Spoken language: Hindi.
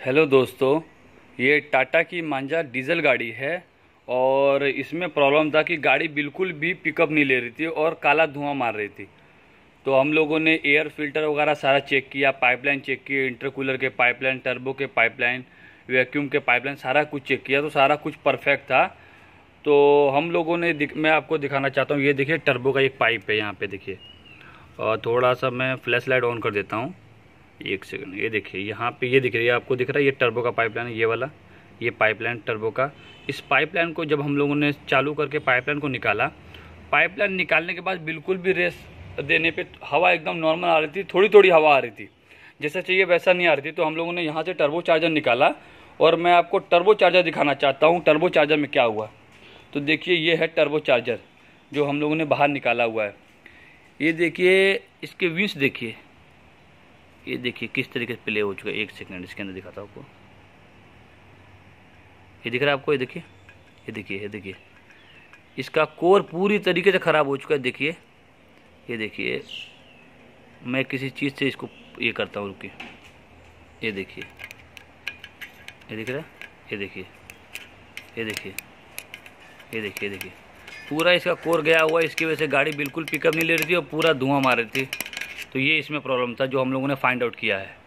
हेलो दोस्तों, ये टाटा की मांझा डीजल गाड़ी है और इसमें प्रॉब्लम था कि गाड़ी बिल्कुल भी पिकअप नहीं ले रही थी और काला धुआं मार रही थी। तो हम लोगों ने एयर फिल्टर वगैरह सारा चेक किया, पाइपलाइन चेक की, इंटरकूलर के पाइपलाइन, टर्बो के पाइपलाइन, वैक्यूम के पाइपलाइन, सारा कुछ चेक किया तो सारा कुछ परफेक्ट था। तो हम लोगों ने मैं आपको दिखाना चाहता हूँ, ये देखिए टर्बो का एक पाइप है यहाँ पे देखिए। और थोड़ा सा मैं फ्लैश लाइट ऑन कर देता हूँ, एक सेकंड। ये देखिए यहाँ पे, ये दिख रही है आपको, दिख रहा है ये टर्बो का पाइपलाइन है, ये वाला, ये पाइपलाइन टर्बो का। इस पाइपलाइन को जब हम लोगों ने चालू करके पाइपलाइन को निकाला, पाइपलाइन निकालने के बाद बिल्कुल भी रेस देने पे हवा एकदम नॉर्मल आ रही थी, थोड़ी थोड़ी हवा आ रही थी, जैसा चाहिए वैसा नहीं आ रही थी। तो हम लोगों ने यहाँ से टर्बो चार्जर निकाला और मैं आपको टर्बो चार्जर दिखाना चाहता हूँ टर्बो चार्जर में क्या हुआ। तो देखिए ये है टर्बो चार्जर जो हम लोगों ने बाहर निकाला हुआ है। ये देखिए इसके व्हील्स देखिए, ये देखिए किस तरीके से प्ले हो चुका है। एक सेकंड इसके अंदर दिखाता हूँ आपको, ये दिख रहा है आपको, ये देखिए, ये देखिए, ये देखिए इसका कोर पूरी तरीके से ख़राब हो चुका है। देखिए, ये देखिए, मैं किसी चीज़ से इसको ये करता हूँ, रुकिए, ये देखिए, ये दिख रहा है, ये देखिए, ये देखिए, ये देखिए, ये देखिए पूरा इसका कोर गया हुआ है। इसकी वजह से गाड़ी बिल्कुल पिकअप नहीं ले रही थी और पूरा धुआं मार रही थी। तो ये इसमें प्रॉब्लम था जो हम लोगों ने फाइंड आउट किया है।